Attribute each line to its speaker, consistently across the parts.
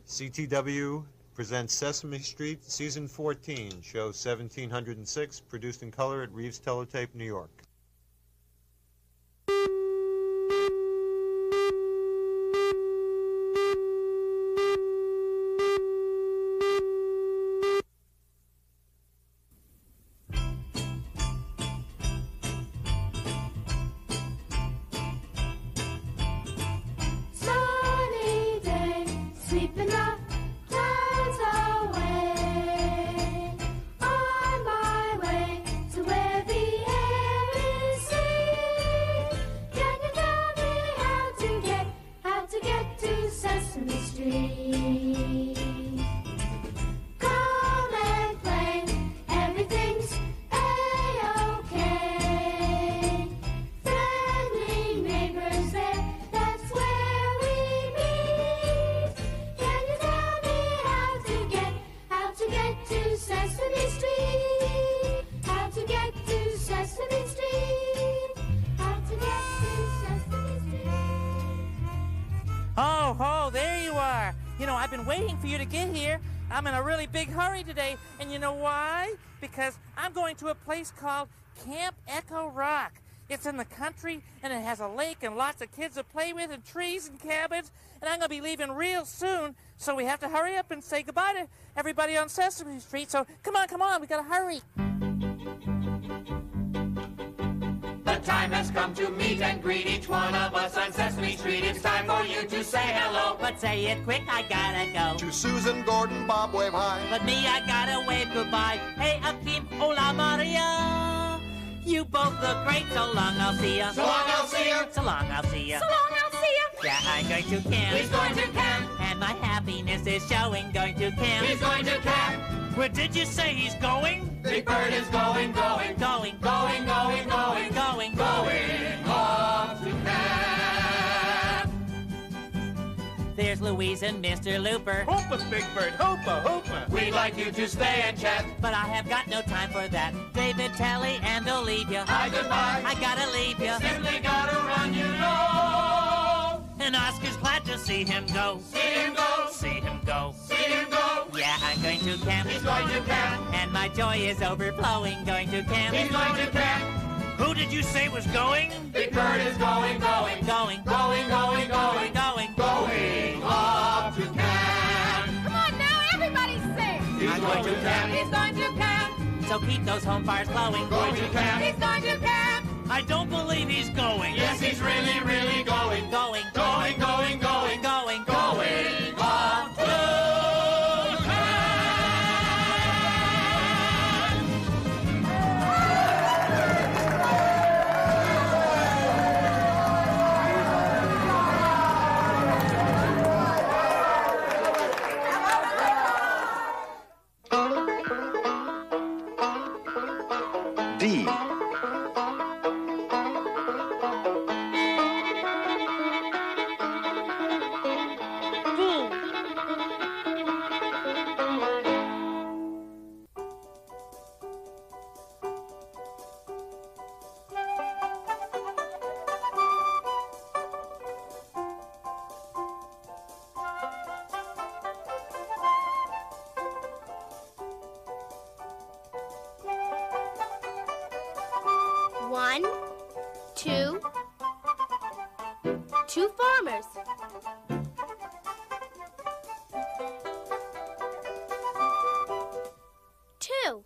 Speaker 1: CTW presents Sesame Street, Season 14, Show 1706, produced in color at Reeves Teletape, New York.
Speaker 2: Oh, there you are. You know, I've been waiting for you to get here. I'm in a really big hurry today, and you know why? Because I'm going to a place called Camp Echo Rock. It's in the country, and it has a lake and lots of kids to play with and trees and cabins, and I'm going to be leaving real soon, so we have to hurry up and say goodbye to everybody on Sesame Street. So come on, we got to hurry.
Speaker 3: The time has come to meet and greet each one of us on Sesame Street. It's time for you to say hello.
Speaker 2: But say it quick, I gotta go.
Speaker 4: To Susan, Gordon, Bob, wave hi.
Speaker 2: But me, I gotta wave goodbye. Hey, Akeem, hola, Maria. You both look great, so long, I'll see ya.
Speaker 3: So long, I'll see ya.
Speaker 2: So long, I'll see ya.
Speaker 5: So long, I'll see ya.
Speaker 2: Yeah, I'm going to camp.
Speaker 3: He's going to camp.
Speaker 2: And my happiness is showing, going to camp.
Speaker 3: He's going to camp.
Speaker 2: Where did you say he's going?
Speaker 3: Big Bird is going off to camp.
Speaker 2: There's Louise and Mr. Looper.
Speaker 6: Hoopa, Big Bird, hoopa, hoopa.
Speaker 3: We'd like you to stay and chat,
Speaker 2: But I have got no time for that. David, Telly, and Olivia.
Speaker 3: Hi, goodbye.
Speaker 2: I gotta leave ya.
Speaker 3: Simply gotta run, you know.
Speaker 2: And Oscar's glad to see him go.
Speaker 3: See him go.
Speaker 2: See him go.
Speaker 3: See him go.
Speaker 2: Yeah, I'm going to camp.
Speaker 3: He's going to camp.
Speaker 2: And my joy is overflowing, going to camp.
Speaker 3: He's going to camp.
Speaker 6: Who did you say was going?
Speaker 3: Big Bird is going off to camp.
Speaker 5: Come on now, everybody sing.
Speaker 3: He's going to camp.
Speaker 5: He's going to camp.
Speaker 2: So keep those home fires glowing.
Speaker 3: Going to camp.
Speaker 5: He's going to camp.
Speaker 6: I don't believe he's going.
Speaker 3: Yes, he's really, really going.
Speaker 2: Going
Speaker 3: Going off to camp.
Speaker 4: D.
Speaker 7: One, two farmers. Two.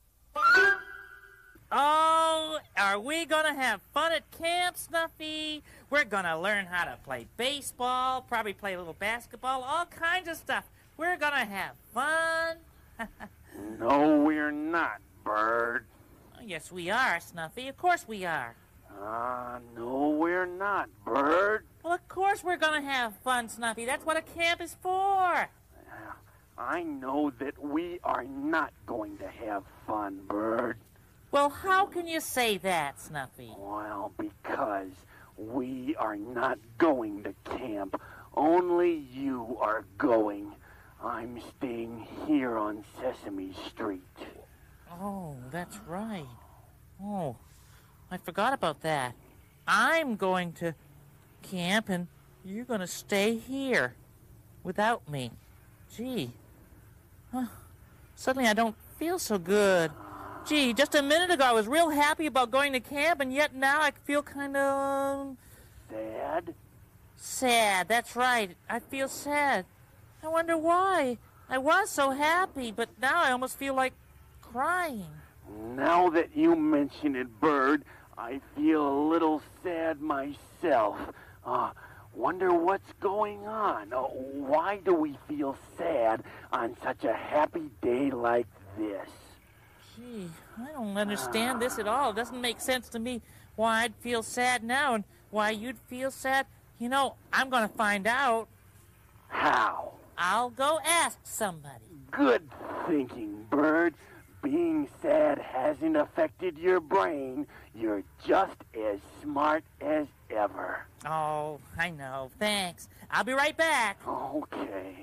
Speaker 2: Oh, are we gonna have fun at camp, Snuffy? We're gonna learn how to play baseball, probably play a little basketball, all kinds of stuff. We're gonna have fun.
Speaker 8: No, we're not, Bird.
Speaker 2: Oh, yes, we are, Snuffy. Of course we are.
Speaker 8: No, we're not, Bird.
Speaker 2: Well, of course we're gonna have fun, Snuffy. That's what a camp is for.
Speaker 8: I know that we are not going to have fun, Bird.
Speaker 2: Well, how can you say that, Snuffy?
Speaker 8: Well, because we are not going to camp. Only you are going. I'm staying here on Sesame Street.
Speaker 2: Oh, that's right. Oh, I forgot about that. I'm going to camp, and you're going to stay here without me. Gee. Huh. Suddenly I don't feel so good. Gee, just a minute ago I was real happy about going to camp, and yet now I feel kind of...
Speaker 8: Sad?
Speaker 2: Sad, that's right. I feel sad. I wonder why. I was so happy, but now I almost feel like crying.
Speaker 8: Now that you mention it, Bird, I feel a little sad myself. Wonder what's going on. Why do we feel sad on such a happy day like this?
Speaker 2: Gee, I don't understand this at all. It doesn't make sense to me why I'd feel sad now and why you'd feel sad. You know, I'm going to find out.
Speaker 8: How?
Speaker 2: I'll go ask somebody.
Speaker 8: Good thinking, Bird. Being sad hasn't affected your brain. You're just as smart as ever.
Speaker 2: Oh, I know. Thanks. I'll be right back.
Speaker 8: Okay.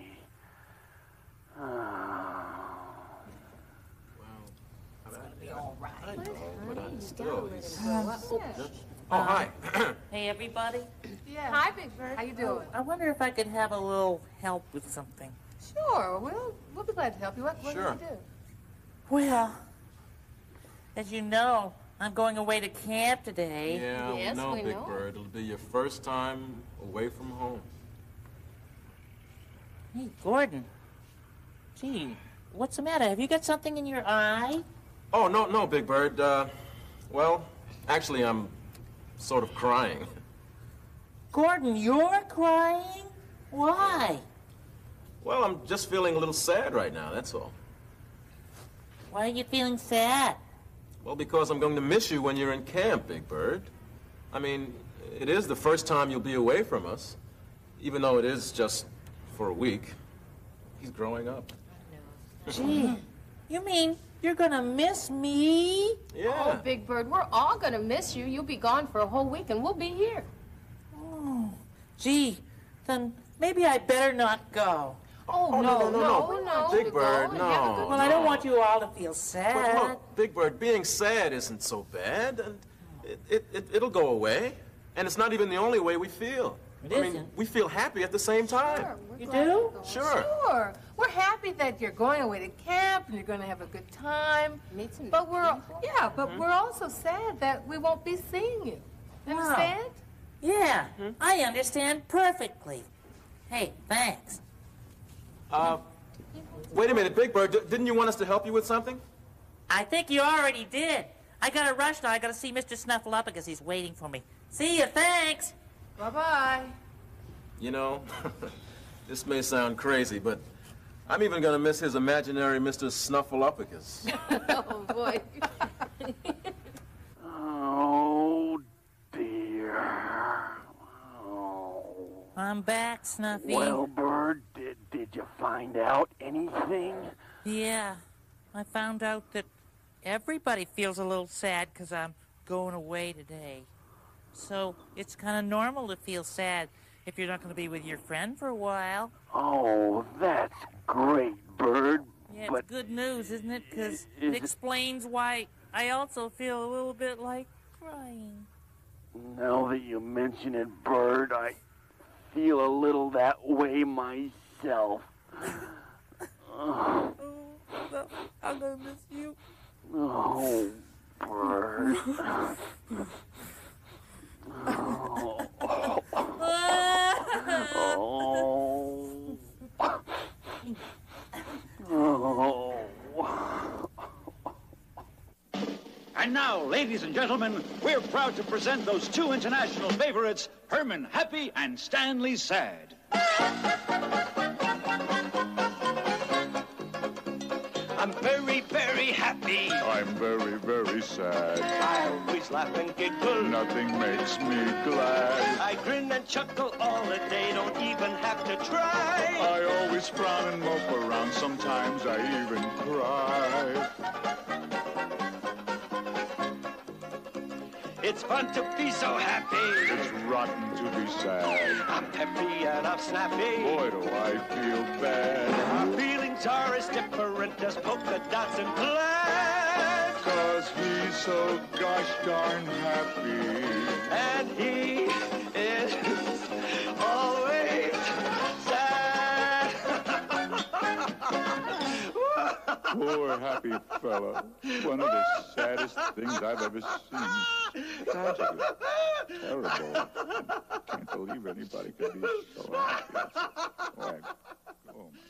Speaker 9: Oh, hi.
Speaker 2: Hey, everybody.
Speaker 5: Yeah. Hi, Big Bird. How you doing?
Speaker 2: I wonder if I could have a little help with something.
Speaker 5: Sure. We'll be glad to help you. What
Speaker 9: Sure.
Speaker 5: do you do?
Speaker 2: Well, as you know, I'm going away to camp today.
Speaker 9: Yeah,
Speaker 5: Yes,
Speaker 9: we know,
Speaker 5: we
Speaker 9: Big
Speaker 5: know.
Speaker 9: Bird. It'll be your first time away from home.
Speaker 2: Hey, Gordon. Gee, what's the matter? Have you got something in your eye?
Speaker 9: Oh, no, Big Bird. Well, actually, I'm sort of crying.
Speaker 2: Gordon, you're crying? Why?
Speaker 9: Well, I'm just feeling a little sad right now, that's all.
Speaker 2: Why are you feeling sad?
Speaker 9: Well, because I'm going to miss you when you're in camp, Big Bird. I mean, it is the first time you'll be away from us, even though it is just for a week. He's growing up.
Speaker 2: Gee, you mean you're gonna miss me?
Speaker 9: Yeah.
Speaker 5: Oh, Big Bird, we're all going to miss you. You'll be gone for a whole week, and we'll be here.
Speaker 2: Oh, gee, then maybe I better not go.
Speaker 5: Oh, no.
Speaker 9: Big
Speaker 5: You
Speaker 9: Bird,
Speaker 5: go and have a
Speaker 9: no.
Speaker 5: good
Speaker 2: Well, I don't want you all to feel sad.
Speaker 9: But look, Big Bird, being sad isn't so bad, and it'll go away. And it's not even the only way we feel.
Speaker 2: It
Speaker 9: I mean,
Speaker 2: isn't.
Speaker 9: we feel happy at the same time.
Speaker 5: Sure, we're
Speaker 2: You
Speaker 5: glad
Speaker 2: do?
Speaker 5: you're going.
Speaker 9: Sure.
Speaker 5: Sure. We're happy that you're going away to camp and you're going to have a good time.
Speaker 10: Meet some
Speaker 5: But we're
Speaker 10: people.
Speaker 5: but we're also sad that we won't be seeing you. Understand?
Speaker 2: Yeah, I understand perfectly. Hey, thanks.
Speaker 9: Wait a minute, Big Bird, didn't you want us to help you with something?
Speaker 2: I think you already did. I gotta rush now. I gotta see Mr. Snuffleupagus. He's waiting for me. See you, thanks.
Speaker 5: Bye-bye.
Speaker 9: You know, this may sound crazy, but I'm even going to miss his imaginary Mr. Snuffleupagus.
Speaker 5: Oh, boy.
Speaker 8: Oh, dear. Oh.
Speaker 2: I'm back, Snuffy.
Speaker 8: Well, Bird, did you find out anything?
Speaker 2: Yeah, I found out that everybody feels a little sad because I'm going away today. So it's kind of normal to feel sad if you're not going to be with your friend for a while.
Speaker 8: Oh, that's great, Bird.
Speaker 2: Yeah,
Speaker 8: but
Speaker 2: it's good news, isn't it? Because
Speaker 8: is
Speaker 2: it
Speaker 8: it-
Speaker 2: explains why I also feel a little bit like crying.
Speaker 8: now that you mention it, Bird, I feel a little that way myself.
Speaker 2: Oh, no, I'm going to miss you.
Speaker 8: Oh, Bird. Oh. Oh.
Speaker 11: And now, ladies and gentlemen, we're proud to present those two international favorites, Herman Happy and Stanley Sad.
Speaker 12: I'm very, very happy.
Speaker 13: I'm very, very sad.
Speaker 12: I always laugh and giggle.
Speaker 13: Nothing makes me glad.
Speaker 12: I grin and chuckle all the day, don't even have to try.
Speaker 13: I always frown and mope around. Sometimes I even cry.
Speaker 12: It's fun to be so happy.
Speaker 13: It's rotten to be sad.
Speaker 12: I'm peppy and I'm snappy.
Speaker 13: Boy, do I feel bad.
Speaker 12: Our feelings are as different as polka dots and plaid.
Speaker 13: 'Cause he's so gosh darn happy.
Speaker 12: And he is always sad.
Speaker 13: Poor happy fellow. One of the saddest things I've ever seen. Tragically. Terrible. Can't believe anybody could be so happy. Why, oh, my.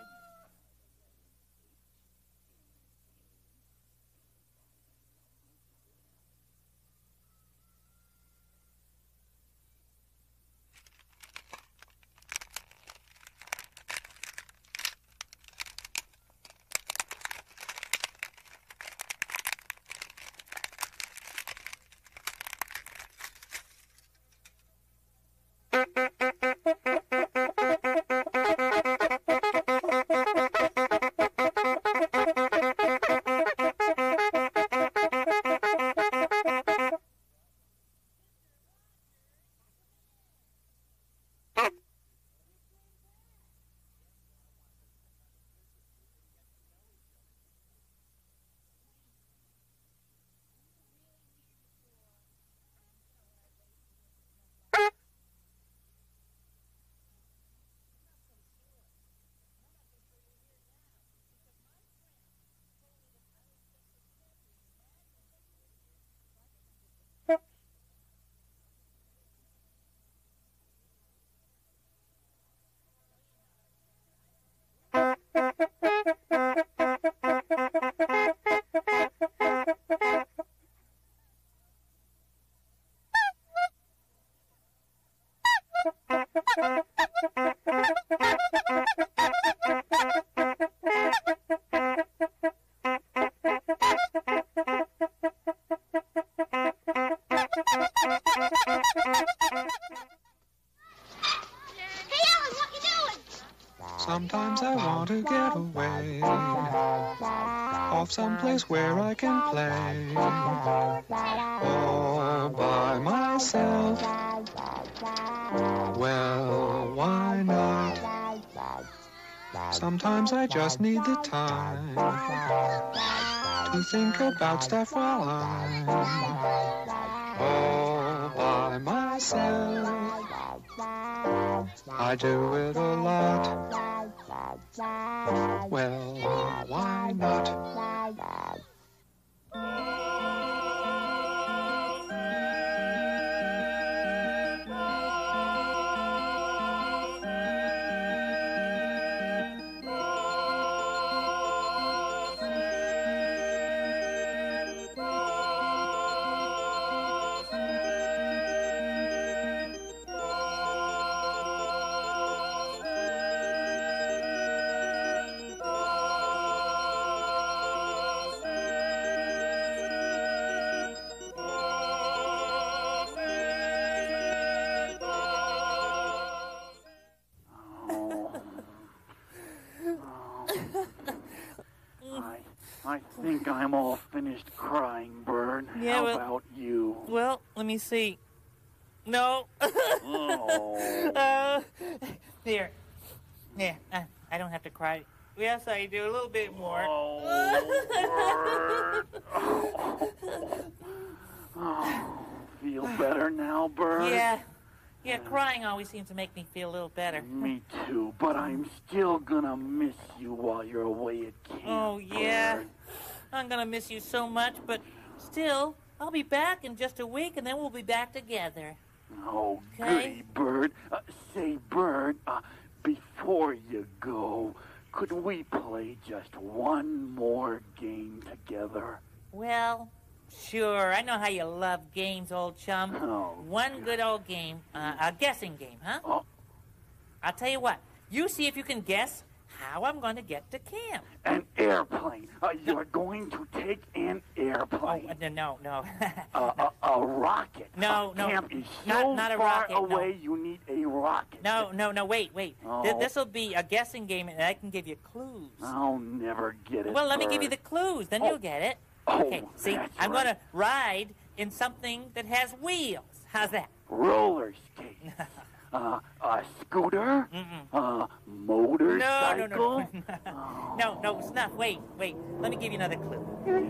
Speaker 10: Sometimes I want to get away, off someplace where I can play, all by myself. Well, why not? Sometimes I just need the time to think about stuff while I'm all by myself. I do it a lot. Well, why not?
Speaker 8: I think I'm all finished crying, Bird.
Speaker 2: Yeah,
Speaker 8: How about you?
Speaker 2: Well, let me see. No.
Speaker 8: Oh.
Speaker 2: Here. Yeah, I don't have to cry. Yes, I do. A little bit more.
Speaker 8: Oh, Bird. Oh, feel better now, Bird?
Speaker 2: Yeah, crying always seems to make me feel a little better.
Speaker 8: Me too, but I'm still gonna miss you while you're away at camp.
Speaker 2: Oh, yeah.
Speaker 8: Bird.
Speaker 2: I'm gonna miss you so much, but still, I'll be back in just a week, and then we'll be back together.
Speaker 8: Oh,
Speaker 2: Okay?
Speaker 8: goody, Bird. Say, Bird, before you go, could we play just one more game together?
Speaker 2: Well, sure. I know how you love games, old chum.
Speaker 8: Oh,
Speaker 2: one good old game, a guessing game, huh?
Speaker 8: Oh.
Speaker 2: I'll tell you what. You see if you can guess how I'm going to get to camp.
Speaker 8: An airplane. You're going to take an airplane.
Speaker 2: Oh, no.
Speaker 8: A rocket.
Speaker 2: No.
Speaker 8: Camp is
Speaker 2: Not a
Speaker 8: far
Speaker 2: rocket,
Speaker 8: away, you need a rocket.
Speaker 2: No, wait.
Speaker 8: Oh.
Speaker 2: This will be a guessing game, and I can give you clues.
Speaker 8: I'll never get it,
Speaker 2: Well, let me give
Speaker 8: Bird.
Speaker 2: you the clues, then you'll get it.
Speaker 8: Oh,
Speaker 2: Okay, see,
Speaker 8: that's
Speaker 2: I'm
Speaker 8: right.
Speaker 2: going to ride in something that has wheels. How's that?
Speaker 8: Roller skate. A scooter? Motorcycle?
Speaker 2: No, snuff. Wait. Let me give you another clue.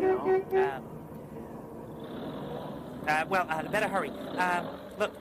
Speaker 2: Better hurry. Look,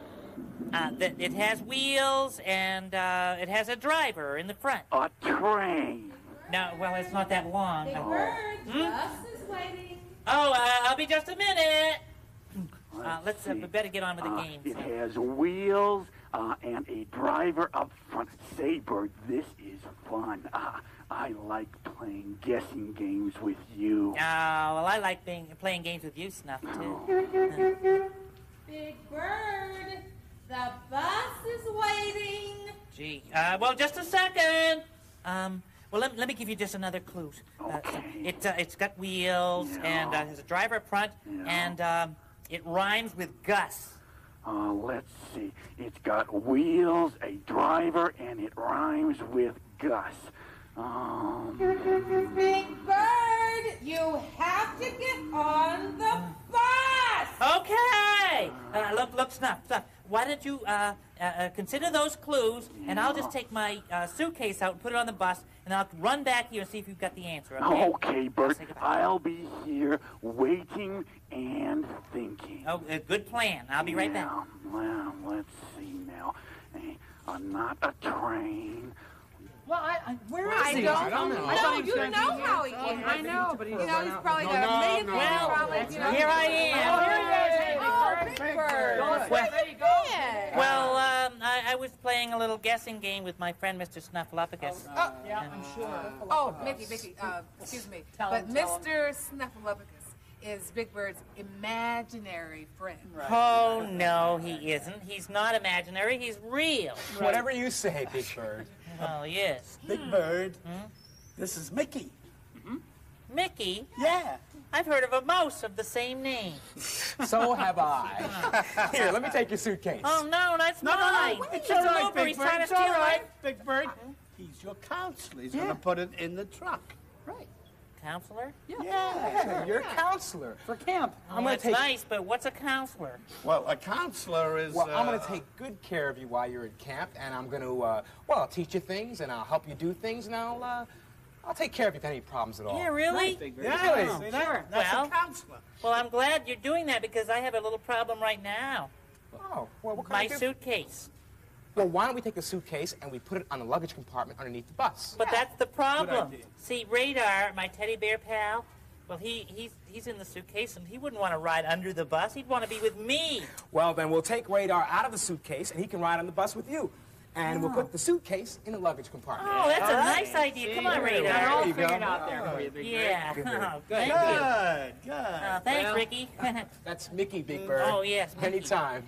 Speaker 2: it has wheels and it has a driver in the front.
Speaker 8: A train.
Speaker 2: No, well, it's not that long.
Speaker 5: Big Bird, bus is waiting.
Speaker 2: Oh, I'll be just a minute. We better get on with the game.
Speaker 8: It has wheels and a driver up front. Say, Bird, this is fun. I like playing guessing games with you.
Speaker 2: Oh, well, I like playing games with you, Snuff, too.
Speaker 5: Big Bird, the bus is waiting.
Speaker 2: Gee, well, just a second. Well, let me give you just another clue.
Speaker 8: Okay.
Speaker 2: It's got wheels and has a driver up front, and it rhymes with Gus.
Speaker 8: Let's see. It's got wheels, a driver, and it rhymes with Gus.
Speaker 5: Big Bird, you have to get on the bus.
Speaker 2: Okay. Look, Snuff. Why don't you consider those clues, and I'll just take my suitcase out and put it on the bus, and I'll run back here and see if you've got the answer, okay?
Speaker 8: Okay, Bert. I'll be here waiting and thinking.
Speaker 2: Oh, good plan. I'll be right back.
Speaker 8: Well, let's see now. Not a train.
Speaker 14: Well, where is he?
Speaker 5: I don't know. You know how he is.
Speaker 14: I know, but he's
Speaker 5: he's probably got a million things.
Speaker 2: Here I am.
Speaker 5: Big Bird.
Speaker 2: Well, I was playing a little guessing game with my friend, Mr. Snuffleupagus.
Speaker 14: Yeah, I'm sure.
Speaker 5: Oh, Mickey, excuse me. But Mr. Snuffleupagus is Big Bird's imaginary friend.
Speaker 2: Right. Oh, no, he isn't. He's not imaginary. He's real.
Speaker 15: Right. Whatever you say, Big Bird.
Speaker 2: Well, he is.
Speaker 16: Big Bird, this is Mickey.
Speaker 2: Mickey?
Speaker 16: Yeah.
Speaker 2: I've heard of a mouse of the same name.
Speaker 15: So have I. Here, let me take your suitcase.
Speaker 2: Oh, no, that's mine.
Speaker 16: No, it's
Speaker 2: He's
Speaker 16: all right,
Speaker 2: over.
Speaker 16: Big
Speaker 2: He's
Speaker 16: Bird.
Speaker 2: trying to
Speaker 16: It's
Speaker 2: steal
Speaker 16: all right,
Speaker 2: it.
Speaker 16: Big Bird. He's your counselor. He's going to put it in the truck.
Speaker 14: Right.
Speaker 2: Counselor?
Speaker 15: Yeah, you're a counselor.
Speaker 14: For camp.
Speaker 2: That's nice, but what's a counselor?
Speaker 16: Well, a counselor is...
Speaker 15: Well, I'm going to take good care of you while you're at camp, and I'm going to, I'll teach you things, and I'll help you do things, and I'll take care of you if you have any problems at all.
Speaker 2: Yeah, really?
Speaker 14: Right,
Speaker 16: Yeah,
Speaker 15: Really?
Speaker 2: Sure.
Speaker 16: that's a counselor.
Speaker 2: Well, I'm glad you're doing that because I have a little problem right now.
Speaker 15: Oh, well, what can
Speaker 2: My
Speaker 15: I do?
Speaker 2: suitcase.
Speaker 15: Well, why don't we take the suitcase and we put it on the luggage compartment underneath the bus?
Speaker 2: But that's the problem.
Speaker 16: idea.
Speaker 2: See, Radar, my teddy bear pal, well, he's in the suitcase, and he wouldn't want to ride under the bus. He'd want to be with me.
Speaker 15: Well, then we'll take Radar out of the suitcase, and he can ride on the bus with you. And we'll put the suitcase in the luggage compartment.
Speaker 2: Oh, that's a nice idea. Come on, Radar.
Speaker 14: They're all figured out there for you, Big Bird.
Speaker 2: Yeah. Oh, thank you.
Speaker 16: Good.
Speaker 2: Oh, thanks, Ricky.
Speaker 15: That's Mickey, Big Bird.
Speaker 2: Oh, yes, Mickey.
Speaker 15: Anytime.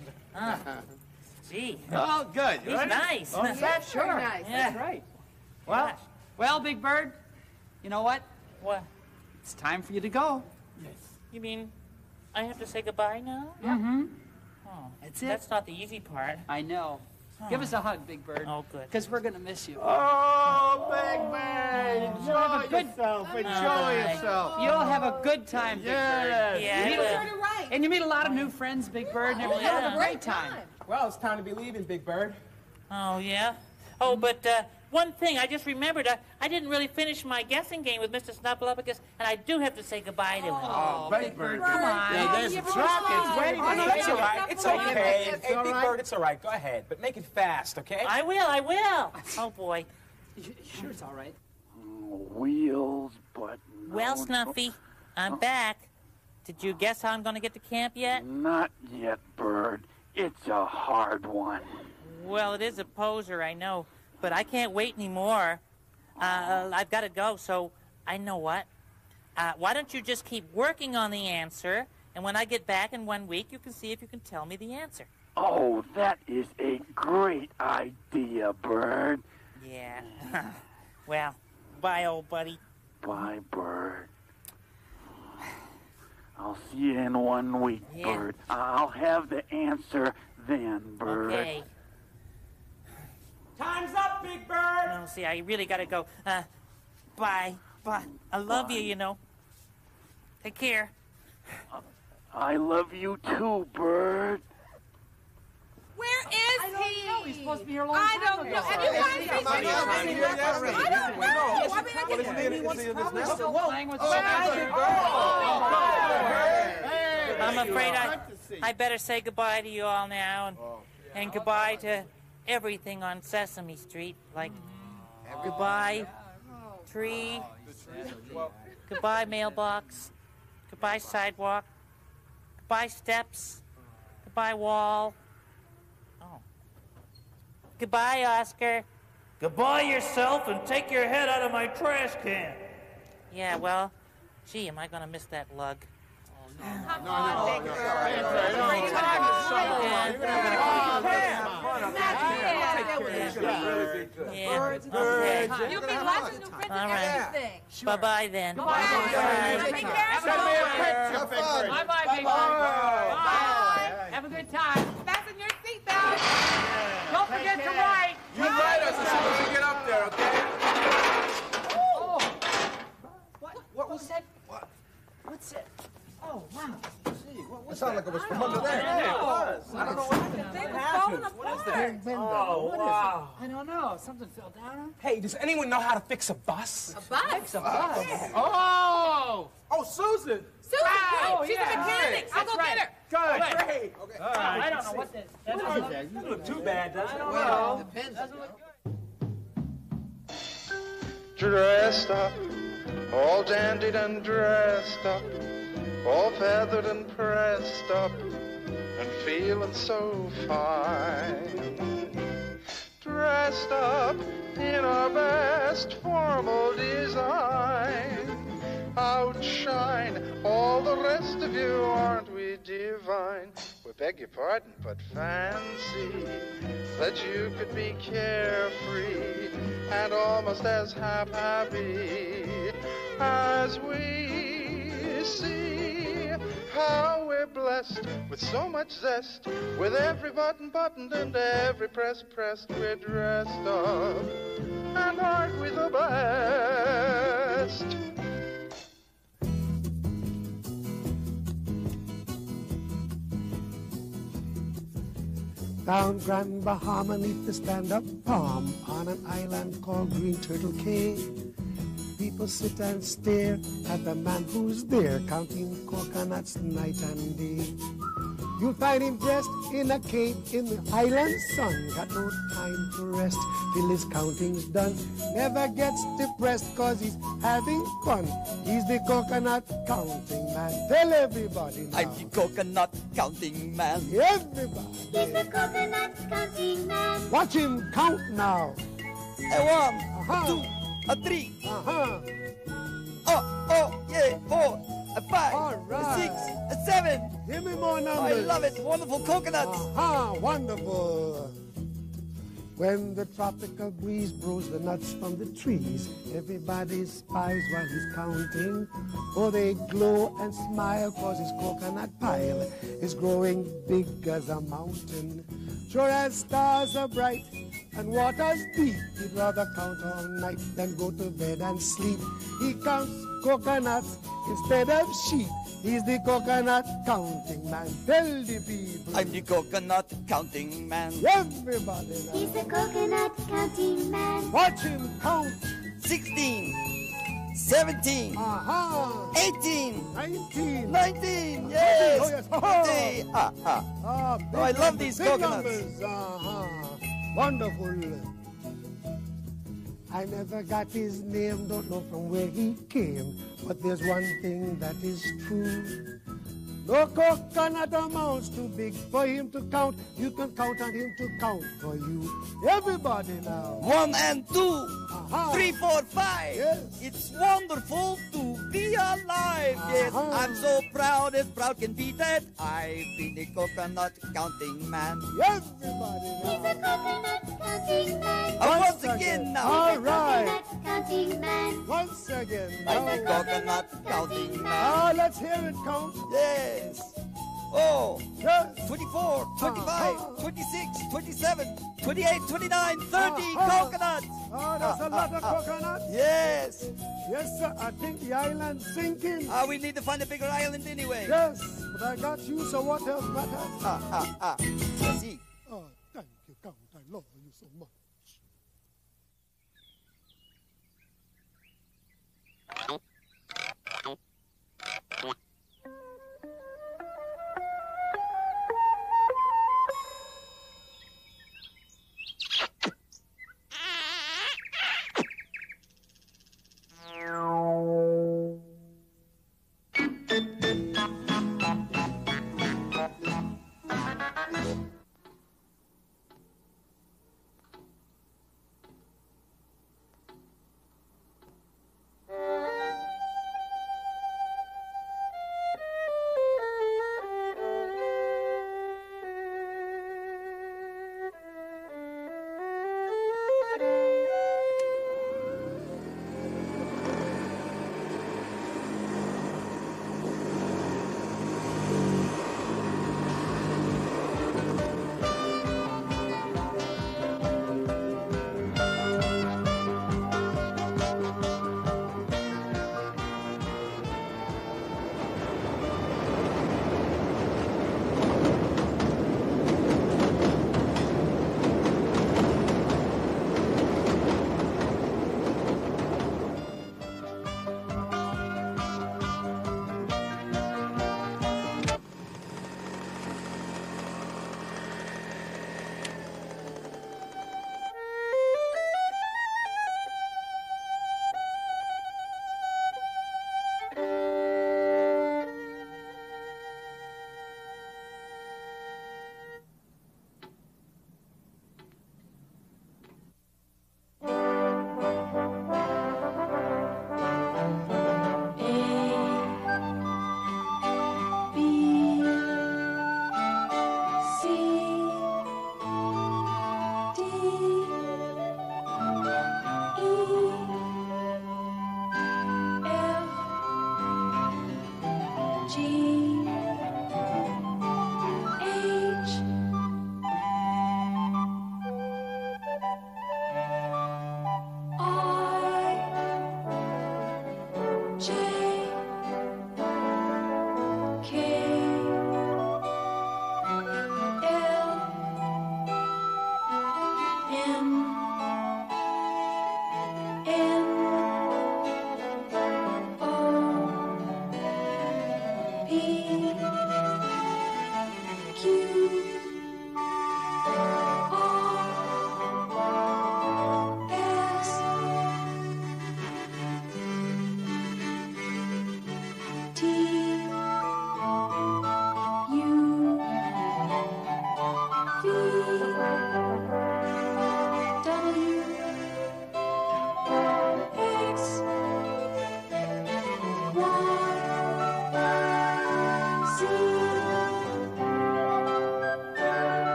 Speaker 2: Gee.
Speaker 16: Oh, good.
Speaker 2: He's nice.
Speaker 14: Oh, that's
Speaker 5: Very
Speaker 14: sure.
Speaker 5: nice.
Speaker 2: Yeah.
Speaker 14: That's right.
Speaker 2: Gosh.
Speaker 14: Well, Big Bird, you know what?
Speaker 2: What?
Speaker 14: It's time for you to go.
Speaker 2: You mean I have to say goodbye now?
Speaker 14: Mm-hmm.
Speaker 2: Oh,
Speaker 14: That's it.
Speaker 2: That's not the easy part.
Speaker 14: I know. Give us a hug, Big Bird.
Speaker 2: Oh, good.
Speaker 14: Because we're going to miss you.
Speaker 16: Oh, Big Bird,
Speaker 14: have a
Speaker 16: enjoy
Speaker 14: good-
Speaker 16: yourself. Enjoy yourself.
Speaker 14: You'll have a good time, Big
Speaker 16: Yes.
Speaker 14: Bird.
Speaker 2: Yeah,
Speaker 14: You meet
Speaker 2: I
Speaker 14: a-
Speaker 2: will.
Speaker 14: and you meet a lot of new friends, Big Bird, and everything. You'll have a great time.
Speaker 15: Well, it's time to be leaving, Big Bird.
Speaker 2: Oh, yeah? Oh, but one thing, I just remembered, I didn't really finish my guessing game with Mr. Snuffleupagus, and I do have to say goodbye to him.
Speaker 16: Oh, Big Bird.
Speaker 14: Come on.
Speaker 16: Yeah, there's a truck. It's waiting.
Speaker 15: Oh, no, it's all right. It's okay.
Speaker 16: It's
Speaker 15: Hey,
Speaker 16: all
Speaker 15: Big
Speaker 16: right.
Speaker 15: Bird, it's all right. Go ahead, but make it fast, okay?
Speaker 2: I will. Oh, boy.
Speaker 14: Sure, it's all right.
Speaker 8: Wheels, but no,
Speaker 2: Well, Snuffy, I'm back. Did you guess how I'm going to get to camp yet?
Speaker 8: Not yet, Bird. It's a hard one.
Speaker 2: Well, it is a poser, I know, but I can't wait anymore. I've got to go, so I know what. Why don't you just keep working on the answer, and when I get back in 1 week, you can see if you can tell me the answer.
Speaker 8: Oh, that is a great idea, Bird.
Speaker 2: Yeah. Well, bye, old buddy.
Speaker 8: Bye, Bird. I'll see you in 1 week,
Speaker 2: Yeah.
Speaker 8: Bird. I'll have the answer then, Bird.
Speaker 2: Okay.
Speaker 14: Time's up, Big Bird.
Speaker 2: No, see, I really got to go. Bye. Bye. I love you, you know. Take care.
Speaker 8: I love you too, Bird.
Speaker 5: Where is he?
Speaker 14: No, he's supposed to be here a long
Speaker 5: I
Speaker 14: time
Speaker 5: don't
Speaker 14: ago.
Speaker 5: know. Have you guys seen him? I don't know. I mean,
Speaker 14: We're still playing with
Speaker 2: I'm afraid I better say goodbye to you all now, and goodbye to everything on Sesame Street. Like, goodbye tree. Goodbye, mailbox. Goodbye, sidewalk. Goodbye, steps. Goodbye, wall. Oh. Goodbye, Oscar.
Speaker 6: Goodbye yourself and take your head out of my trash can.
Speaker 2: Yeah, well, gee, am I gonna miss that lug?
Speaker 5: You'll be lots of new friends and everything.
Speaker 2: Bye-bye then.
Speaker 5: Bye. Take care. Bye-bye, Big Bird. Bye. Have a good time. Fasten your seatbelt. Don't forget to write.
Speaker 9: You write us as soon as we get up there, okay?
Speaker 14: What was that? What's it? Oh, wow.
Speaker 16: It sounded like it was from under there.
Speaker 14: Yeah,
Speaker 16: it was.
Speaker 14: I don't know
Speaker 5: They were falling apart.
Speaker 14: What is that?
Speaker 16: Oh, wow.
Speaker 14: I don't know. Something fell down.
Speaker 15: Hey, does anyone know how to fix a bus?
Speaker 5: A bus?
Speaker 14: Fix a bus.
Speaker 15: Oh! Oh, Susan!
Speaker 5: Susan,
Speaker 14: Oh,
Speaker 5: great. She's a mechanic. I'll go get her.
Speaker 15: Good. Great. Okay.
Speaker 14: I don't know what this. That doesn't look too bad, does it? I don't know. Doesn't look good.
Speaker 4: Dressed up, all dandied and dressed up, all feathered and pressed up, and feeling so fine. Dressed up in our best formal design, outshine all the rest of you, aren't we divine? We beg your pardon, but fancy that you could be carefree and almost as happy as we see how we're blessed with so much zest, with every button buttoned and every press pressed. We're dressed up, and aren't we the best?
Speaker 17: Down Grand Bahama, neath the stand-up palm, on an island called Green Turtle Cay, people sit and stare at the man who's there, counting coconuts night and day. You'll find him dressed in a cape in the island sun, got no time to rest till his counting's done. Never gets depressed cause he's having fun. He's the coconut counting man. Tell everybody now.
Speaker 18: I'm the coconut counting man.
Speaker 17: Everybody.
Speaker 7: He's the coconut counting man.
Speaker 17: Watch him count now.
Speaker 18: A 1, 2, a 3. Oh, yeah, 4, a 5, a 6, a 7.
Speaker 17: Give me more numbers.
Speaker 18: I love it. Wonderful coconuts.
Speaker 17: Wonderful. When the tropical breeze blows the nuts from the trees, everybody spies while he's counting. Oh, they glow and smile cause his coconut pile is growing big as a mountain. Sure as stars are bright and water's deep, he'd rather count all night than go to bed and sleep. He counts coconuts instead of sheep. He's the coconut counting man. Tell the people.
Speaker 18: I'm the coconut counting man.
Speaker 17: Everybody now.
Speaker 7: He's the coconut counting man.
Speaker 17: Watch him count.
Speaker 18: 16, 17, 18,
Speaker 17: 19,
Speaker 18: 19. Yes.
Speaker 17: Oh, yes.
Speaker 18: 20. Oh, I love these
Speaker 17: big
Speaker 18: coconuts.
Speaker 17: Numbers. Wonderful. I never got his name, don't know from where he came, but there's one thing that is true. No coconut amounts too big for him to count. You can count on him to count for you. Everybody now.
Speaker 18: 1 and 2, 3, 4, 5.
Speaker 17: Yes.
Speaker 18: It's wonderful to be alive. Yes, I'm so proud as proud can be that I've been the coconut counting man.
Speaker 17: Everybody now.
Speaker 7: He's the coconut counting man.
Speaker 18: Once again now.
Speaker 17: All right.
Speaker 7: Coconut counting man.
Speaker 17: Once again.
Speaker 18: I'm the coconut counting man.
Speaker 17: Oh, let's hear it count.
Speaker 18: Yes. Oh,
Speaker 17: yes.
Speaker 18: 24, 25, 26, 27, 28, 29, 30 coconuts.
Speaker 17: Oh, that's a lot of coconuts.
Speaker 18: Yes.
Speaker 17: Yes, sir. I think the island's sinking.
Speaker 18: We need to find a bigger island anyway.
Speaker 17: Yes, but I got you, so what else matters?
Speaker 18: See.
Speaker 17: Oh, thank you, Count. I love you so much.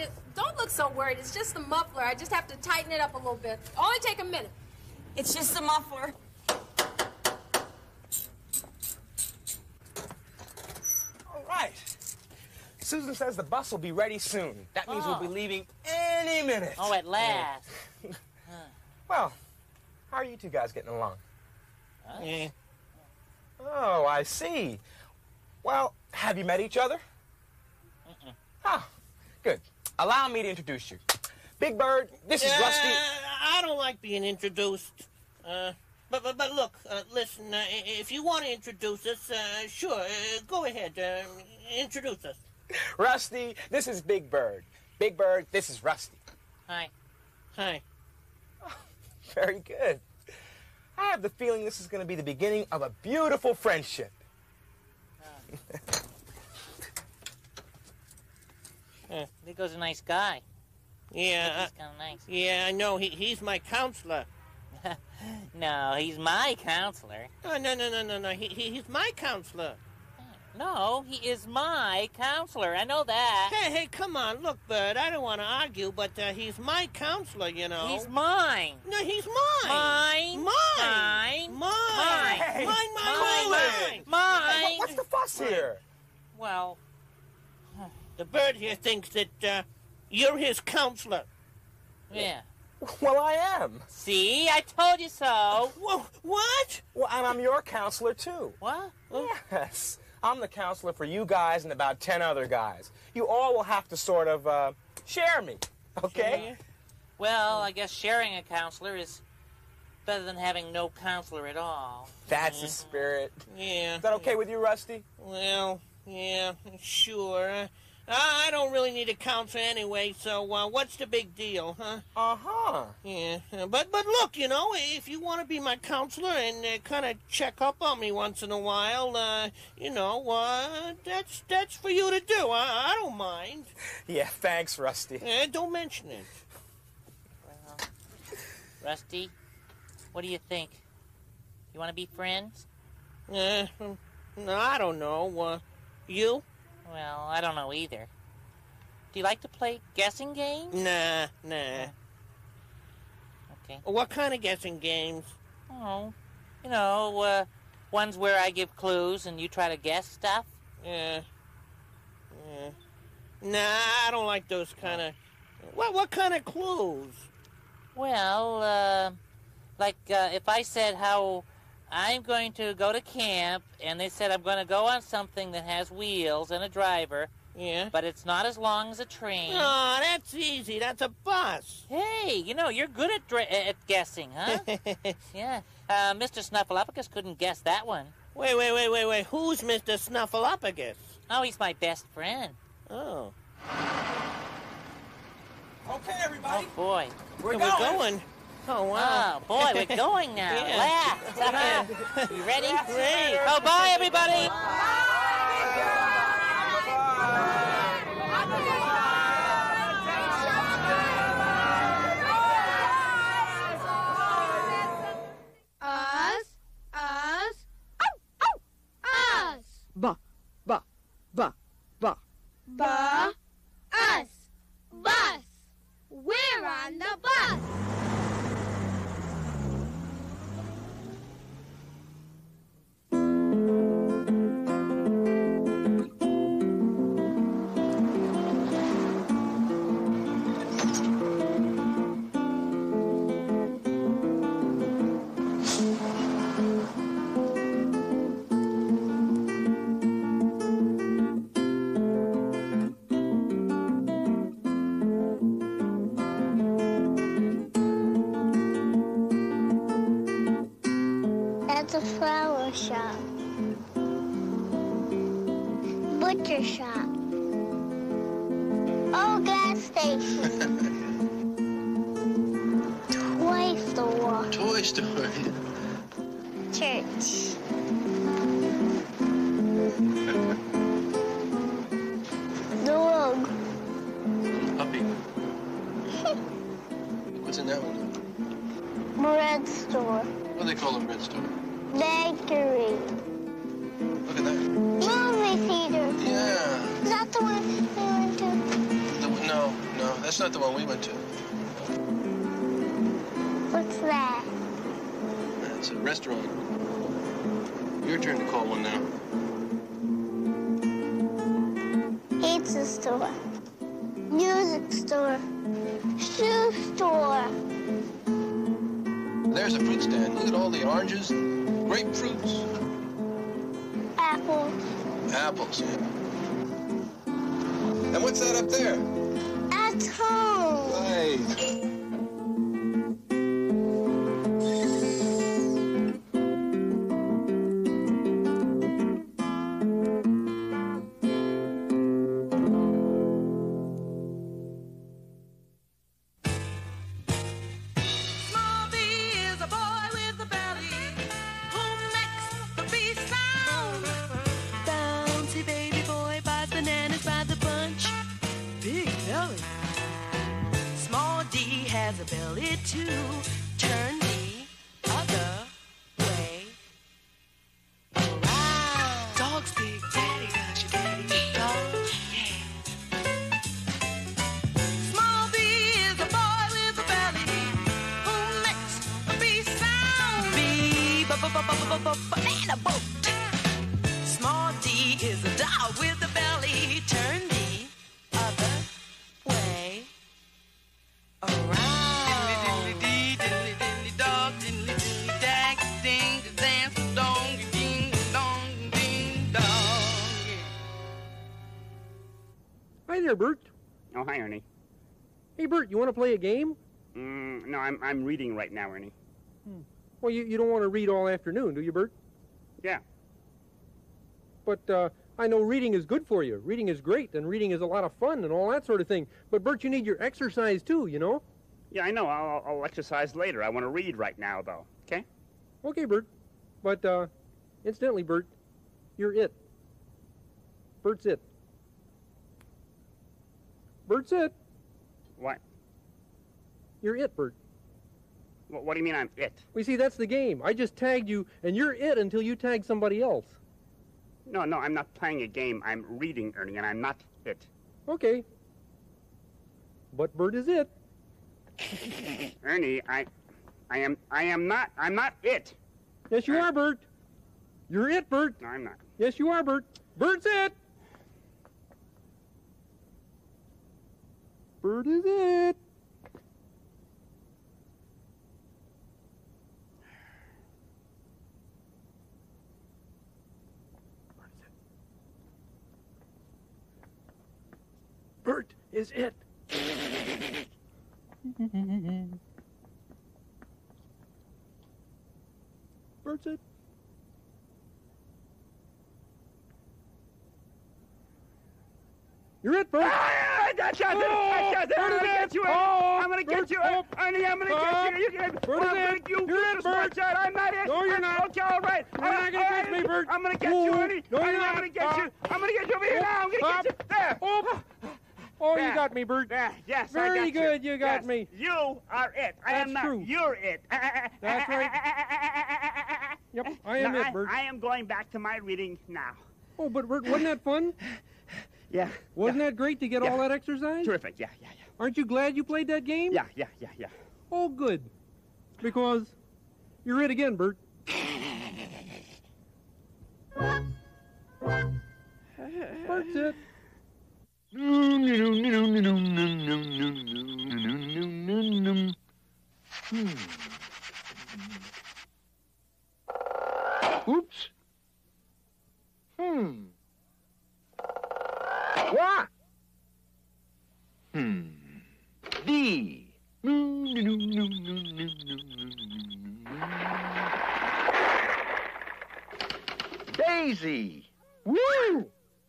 Speaker 19: don't look so worried. It's just the muffler. I just have to tighten it up a little bit. Only take a minute.
Speaker 20: It's just the muffler.
Speaker 15: All right. Susan says the bus will be ready soon. That means we'll be leaving any minute.
Speaker 2: Oh, at last.
Speaker 15: Well, how are you two guys getting along?
Speaker 2: Yeah.
Speaker 15: Oh, I see. Well, have you met each other? Oh, good. Allow me to introduce you. Big Bird, this is Rusty.
Speaker 14: I don't like being introduced. But look, listen, if you want to introduce us, sure, go ahead, introduce us.
Speaker 15: Rusty, this is Big Bird. Big Bird, this is Rusty.
Speaker 2: Hi.
Speaker 14: Hi.
Speaker 15: Oh, very good. I have the feeling this is going to be the beginning of a beautiful friendship.
Speaker 2: Nico's a nice guy.
Speaker 14: Yeah.
Speaker 2: He's kind of nice.
Speaker 14: Yeah, I know. He's my counselor.
Speaker 2: No, he's my counselor.
Speaker 14: No. He's my counselor.
Speaker 2: No, he is my counselor. I know that.
Speaker 14: Hey, come on. Look, Bert, I don't want to argue, but he's my counselor, you know.
Speaker 2: He's mine.
Speaker 14: No, he's mine. Mine.
Speaker 15: Hey,
Speaker 14: Mine.
Speaker 15: What's the fuss here?
Speaker 2: Well,
Speaker 14: the Bird here thinks that you're his counselor.
Speaker 2: Yeah.
Speaker 15: Well, I am.
Speaker 2: See, I told you so.
Speaker 14: What?
Speaker 15: Well, and I'm your counselor, too.
Speaker 2: What?
Speaker 15: Yes. I'm the counselor for you guys and about 10 other guys. You all will have to sort of share me, okay?
Speaker 2: Share? Well, I guess sharing a counselor is better than having no counselor at all.
Speaker 15: That's the spirit.
Speaker 14: Yeah.
Speaker 15: Is that okay with you, Rusty?
Speaker 14: Well, yeah, sure. I don't really need a counselor anyway, so what's the big deal, huh?
Speaker 15: Uh-huh.
Speaker 14: Yeah, but look, you know, if you want to be my counselor and kind of check up on me once in a while, you know, that's for you to do. I don't mind.
Speaker 15: Yeah, thanks, Rusty.
Speaker 14: Don't mention it.
Speaker 2: Well, Rusty, what do you think? You want to be friends?
Speaker 14: No, I don't know. You?
Speaker 2: Well, I don't know either. Do you like to play guessing games?
Speaker 14: Nah.
Speaker 2: Okay.
Speaker 14: What kind of guessing games?
Speaker 2: Oh, you know, ones where I give clues and you try to guess stuff.
Speaker 14: Yeah. Nah, I don't like those kind of... What kind of clues?
Speaker 2: Well, like if I said how I'm going to go to camp, and they said I'm going to go on something that has wheels and a driver.
Speaker 14: Yeah.
Speaker 2: But it's not as long as a train.
Speaker 14: Oh, that's easy. That's a bus.
Speaker 2: Hey, you know, you're good at guessing, huh? Yeah. Mr. Snuffleupagus couldn't guess that one.
Speaker 14: Wait. Who's Mr. Snuffleupagus?
Speaker 2: Oh, he's my best friend.
Speaker 14: Oh.
Speaker 15: Okay, everybody.
Speaker 2: Oh, boy.
Speaker 15: We're
Speaker 14: going. Oh, wow.
Speaker 2: Oh, boy, we're going now.
Speaker 14: Yeah.
Speaker 2: Last. You ready?
Speaker 14: Great.
Speaker 2: Oh, bye, everybody.
Speaker 7: Us. Bus. We're on the bus. That's a flower shop. Butcher shop. Oh, gas station. Toy store.
Speaker 21: Toy Story.
Speaker 7: Church. Dog.
Speaker 21: Puppy. What's in that one?
Speaker 7: Bread store.
Speaker 21: What do they call a bread store?
Speaker 7: Bakery.
Speaker 21: Look at that.
Speaker 7: Movie theater.
Speaker 21: Yeah.
Speaker 7: Is that the one we went to?
Speaker 21: No. that's not the one we went to.
Speaker 7: What's that?
Speaker 21: It's a restaurant. Your turn to call one now.
Speaker 7: Pizza store. Music store. Shoe store.
Speaker 21: There's a fruit stand. Look at all the oranges, grapefruits.
Speaker 7: Apples.
Speaker 21: Apples, yeah. And what's that up there?
Speaker 7: At home.
Speaker 21: Nice.
Speaker 1: has a belly too. Turn the other way around. Dog's big daddy, does your daddy dog? Yeah. Small B is a boy with a belly who makes a B sound. B, banana boat. Small D is a dog with a belly. Turn the other way around.
Speaker 22: Hi there, Bert.
Speaker 23: Oh, hi, Ernie.
Speaker 22: Hey, Bert, you want to play a game?
Speaker 23: No, I'm reading right now, Ernie.
Speaker 22: Well, you don't want to read all afternoon, do you, Bert?
Speaker 23: Yeah.
Speaker 22: But I know reading is good for you. Reading is great, and reading is a lot of fun and all that sort of thing. But, Bert, you need your exercise, too, you know?
Speaker 23: Yeah, I know. I'll exercise later. I want to read right now, though. Okay?
Speaker 22: Okay, Bert. But, incidentally, Bert, you're it. Bert's it. Bert's it.
Speaker 23: What?
Speaker 22: You're it, Bert.
Speaker 23: What do you mean I'm it?
Speaker 22: Well, you see, that's the game. I just tagged you, and you're it until you tag somebody else.
Speaker 23: No, I'm not playing a game. I'm reading, Ernie, and I'm not it.
Speaker 22: Okay. But Bert is it.
Speaker 23: Ernie, I'm not it.
Speaker 22: Yes, you are, Bert. You're it, Bert.
Speaker 23: No, I'm not.
Speaker 22: Yes, you are, Bert. Bert's it. Bert is it. Bert is it. Bert's it. You're it, Bert.
Speaker 23: I got it. I'm gonna get you. I'm gonna get you. Ernie, I'm gonna get you. You get
Speaker 22: You're it, Bert.
Speaker 23: I'm not it.
Speaker 22: No, you're not.
Speaker 23: Okay, all right.
Speaker 22: You're not gonna catch me, Bert.
Speaker 23: I'm gonna get you, Ernie.
Speaker 22: No, you're
Speaker 23: Ernie,
Speaker 22: not.
Speaker 23: I'm gonna get you. I'm gonna get you over here now. I'm gonna get you. There.
Speaker 22: Oh,
Speaker 23: There.
Speaker 22: you got me, Bert.
Speaker 23: There. Yes, I
Speaker 22: Very
Speaker 23: got
Speaker 22: good,
Speaker 23: you.
Speaker 22: you got
Speaker 23: Yes.
Speaker 22: me.
Speaker 23: You are it. I am
Speaker 22: That's
Speaker 23: not.
Speaker 22: true.
Speaker 23: You're it.
Speaker 22: That's right. Yep, I am it, Bert.
Speaker 23: I am going back to my reading now.
Speaker 22: Oh, but Bert, wasn't that fun?
Speaker 23: Yeah.
Speaker 22: Wasn't that great to get all that exercise?
Speaker 23: Terrific. Yeah.
Speaker 22: Aren't you glad you played that game?
Speaker 23: Yeah.
Speaker 22: Oh, good. Because you're it again, Bert. Bert's it.
Speaker 23: Oops. What? D. Daisy. Woo!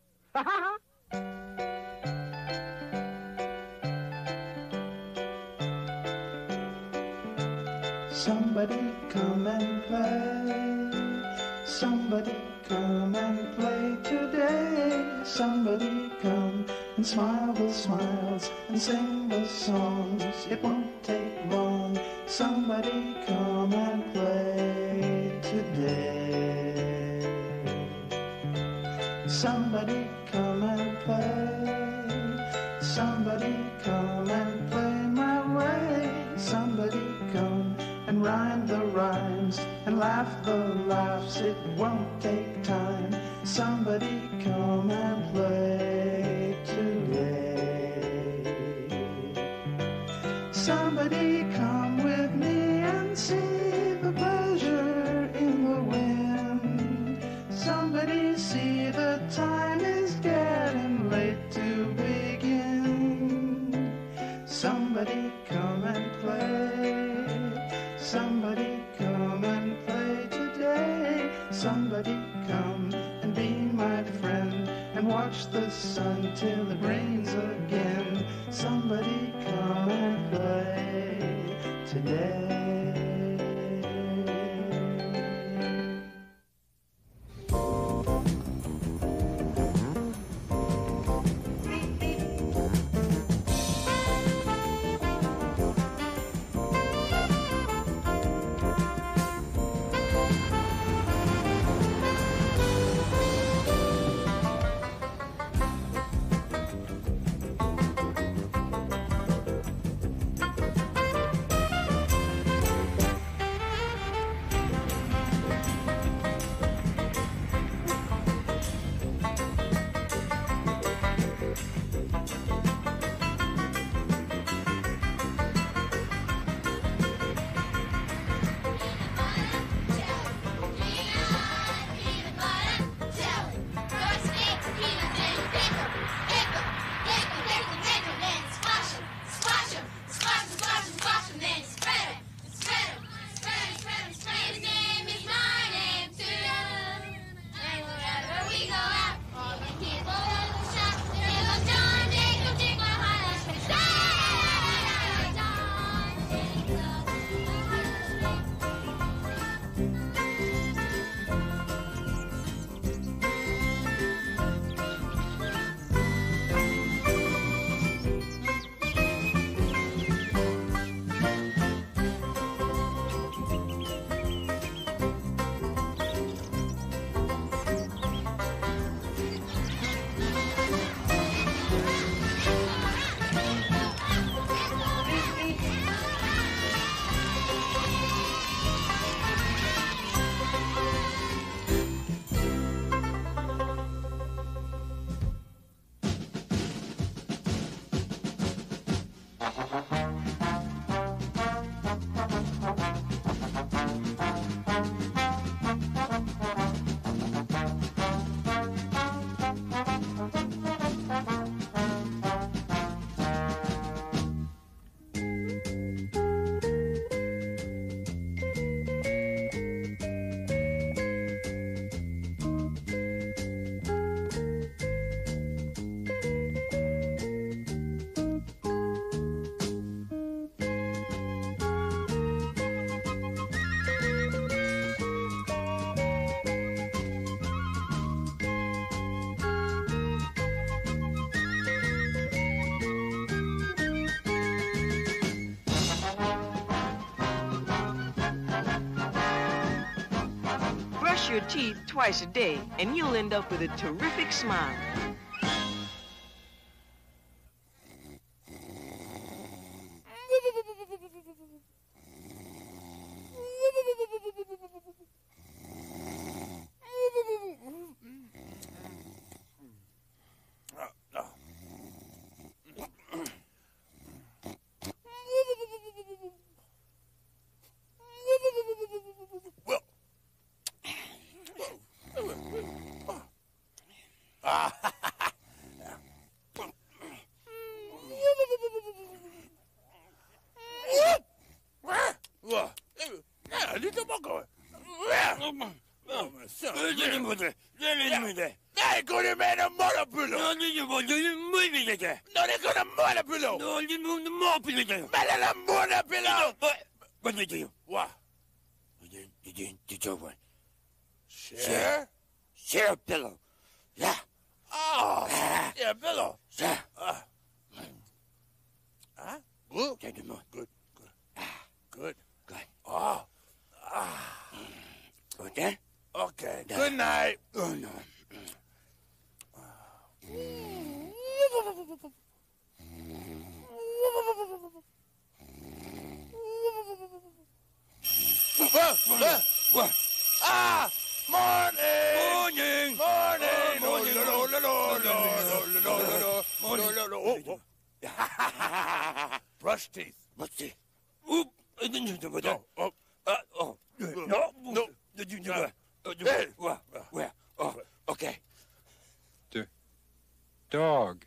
Speaker 24: Somebody come and play. Somebody come and play today. Somebody come and smile the smiles and sing the songs. It won't take long. Somebody come and play today. Somebody come and play. Somebody come and and laugh the laughs. It won't take time. Somebody come and play today. Somebody come with me and see the pleasure in the wind. Somebody see the time is getting late to begin. Somebody come and play. Somebody come and play today. Somebody come and be my friend and watch the sun till it rains again. Somebody come and play today.
Speaker 3: Brush your teeth twice a day, and you'll end up with a terrific smile.
Speaker 11: Share? Share a pillow. Yeah. Oh, yeah, pillow. Yeah. Good. Good. Good. Good. Good. Oh. Okay? Okay. Good night. Oh, no. What? Ah! Morning! Morning! Morning! Brush teeth. Brush teeth. Oop. No. Where? Oh, okay.
Speaker 8: Dog.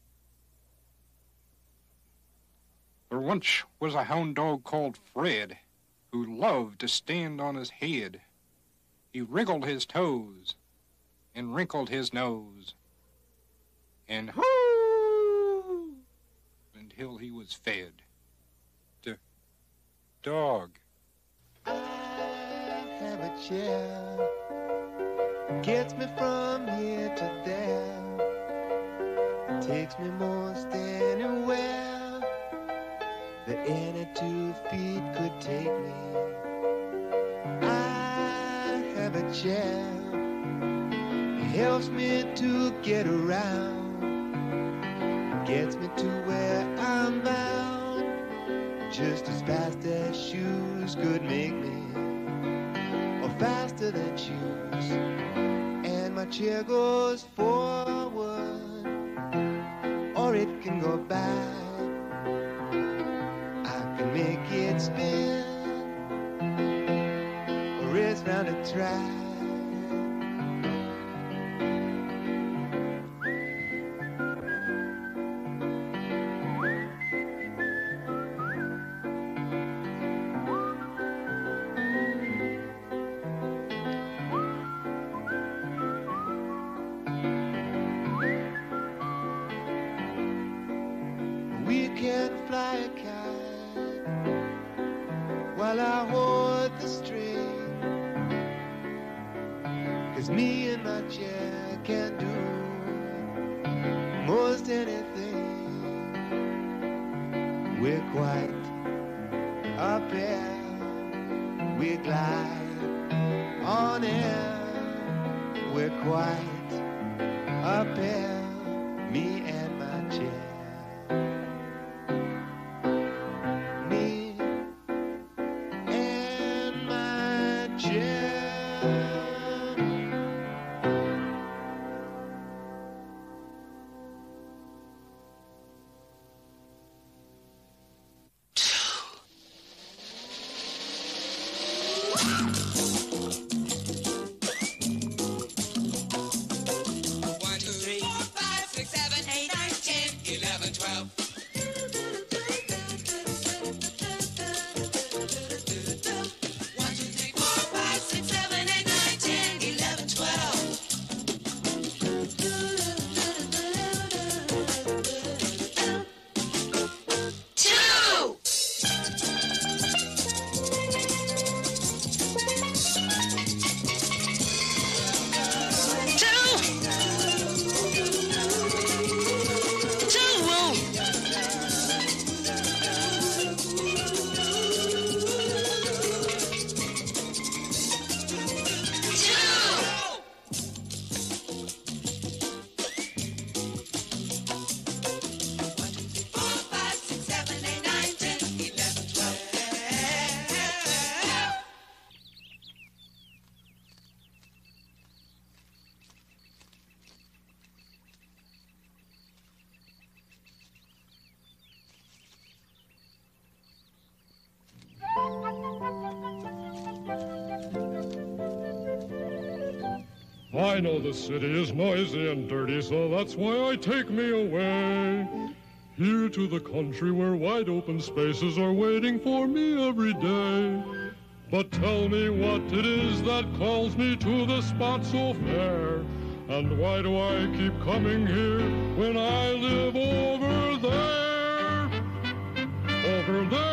Speaker 8: There once was a hound dog called Fred who loved to stand on his head. He wriggled his toes and wrinkled his nose and hoo until he was fed. Dog.
Speaker 24: I have a chair, gets me from here to there, takes me most anywhere that any 2 feet could take me. I have a chair, it helps me to get around, gets me to where I'm bound, just as fast as shoes could make me, or faster than shoes. And my chair goes forward, or it can go back. I can make it spin, or race round a track. While I hold the string, 'cause me and my chair can do most anything. We're quite a pair, we glide on air. We're quite a pair, me and my chair.
Speaker 10: I know the city is noisy and dirty, so that's why I take me away. Here to the country where wide open spaces are waiting for me every day. But tell me what it is that calls me to the spot so fair. And why do I keep coming here when I live over there? Over there.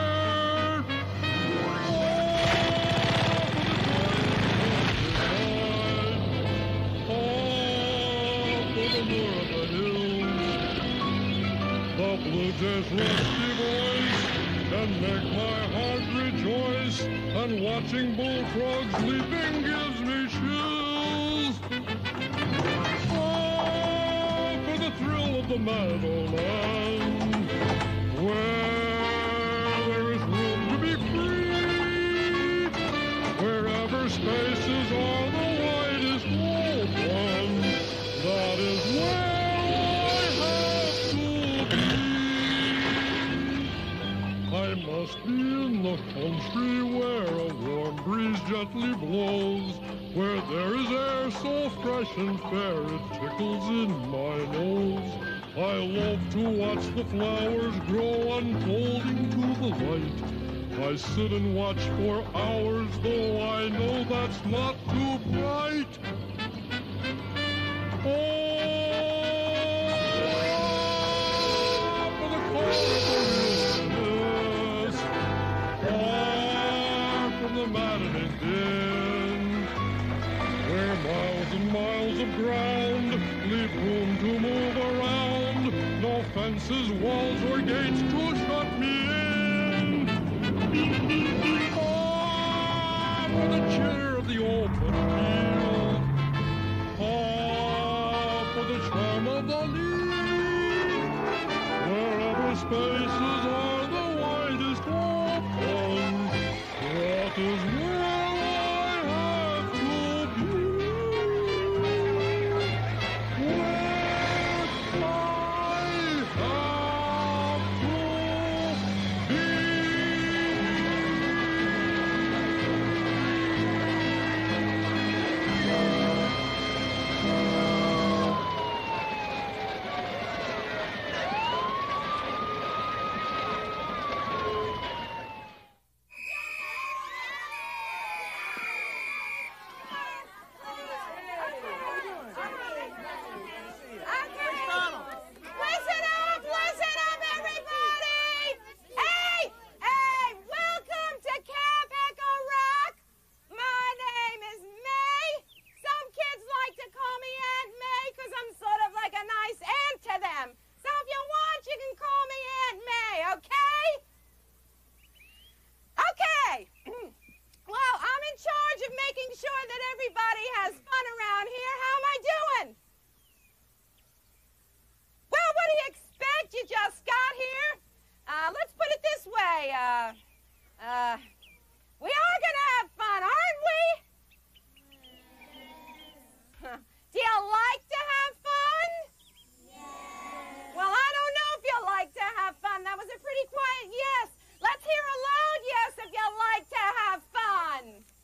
Speaker 10: The blue jay's rusty voice can make my heart rejoice, and watching bullfrogs leaping gives me chills. Oh, for the thrill of the meadowland, where there is room to be free, where I must be in the country where a warm breeze gently blows, where there is air so fresh and fair it tickles in my nose. I love to watch the flowers grow unfolding to the light. I sit and watch for hours, though I know that's not too bright. Oh, for the cold of the wilderness, far from the maddening din, where miles and miles of ground leave room to move around, no fences, walls, or gates to shut me in. Ah, for the cheer of the open field. Ah, for the charm of the leaf. Wherever spaces are the widest open, that is where I have to be. Where I have to be.
Speaker 5: Listen up, everybody! Hey, welcome to Camp Echo Rock. My name is May. Some kids like to call me Aunt May because I'm sort of like a nice aunt to them. So if you want, you can call me Aunt May, okay? Okay. Well, I'm in charge of making sure that everybody has fun around here. How am I doing? Well, what do you expect? You just got here. Let's put it this way. We are going to have fun, aren't we? Do you like to have fun? Yes. Well, I don't know if you like to have fun. That was a pretty quiet yes. Let's hear a loud yes if you like to have fun.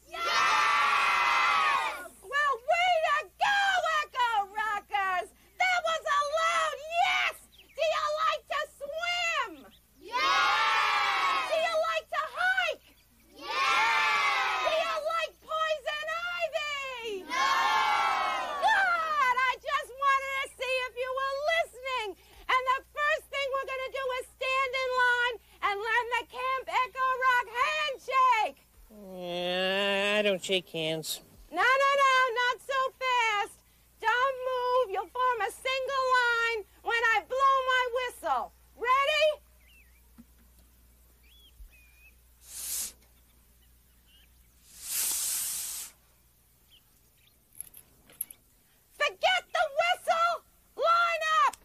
Speaker 5: Yes! Well, way to go, Echo Rockers! That was a loud yes! Do you like to swim? Yes! Do you like to hike? Yes! Do you like poison ivy? No! Good! I just wanted to see if you were listening. And the first thing we're going to do is stand in line and learn the Camp Echo Rock handshake.
Speaker 14: I don't shake hands.
Speaker 5: No, not so fast. Don't move. You'll form a single line when I blow my whistle. Ready? Forget the whistle. Line up.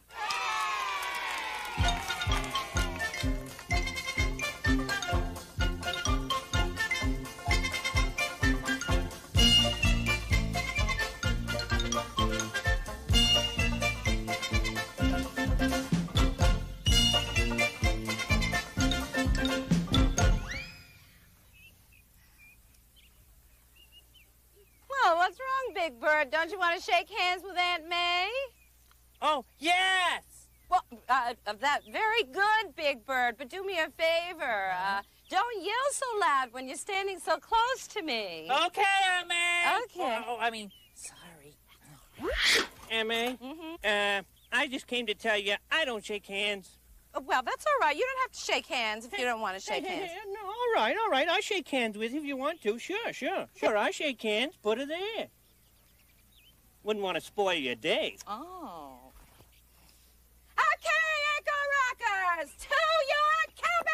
Speaker 5: Well, what's wrong, Big Bird? Don't you want to shake hands with Aunt May?
Speaker 2: Oh, yes!
Speaker 5: Well, that very good, Big Bird, but do me a favor. Don't yell so loud when you're standing so close to me.
Speaker 2: Okay, Aunt May.
Speaker 5: Okay.
Speaker 2: Sorry.
Speaker 14: Aunt May, I just came to tell you I don't shake hands.
Speaker 5: Well, that's all right. You don't have to shake hands if you don't want to shake hands.
Speaker 14: No, all right. I shake hands with you if you want to. Sure. I shake hands. Put it there. Wouldn't want to spoil your day.
Speaker 5: Oh. Okay, Echo Rockers, to your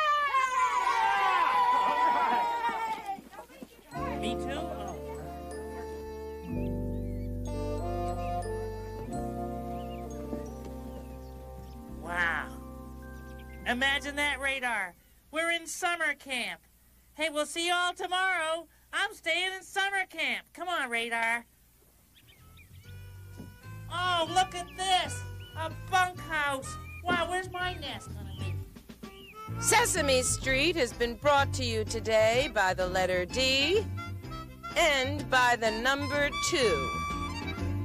Speaker 5: cabin!
Speaker 2: Me too? Wow. Imagine that, Radar. We're in summer camp. Hey, we'll see you all tomorrow. I'm staying in summer camp. Come on, Radar. Oh, look at this. A bunkhouse. Wow, where's my nest gonna be?
Speaker 6: Sesame Street has been brought to you today by the letter D and by the number 2.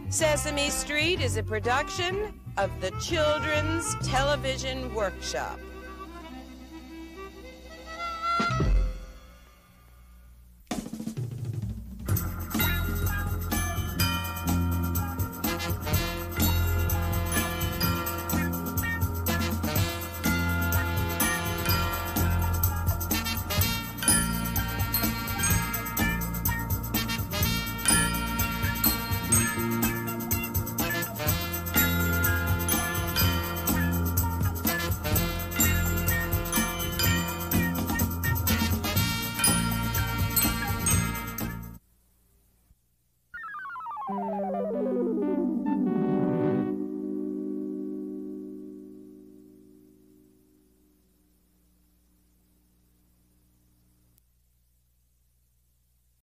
Speaker 6: Sesame Street is a production of the Children's Television Workshop.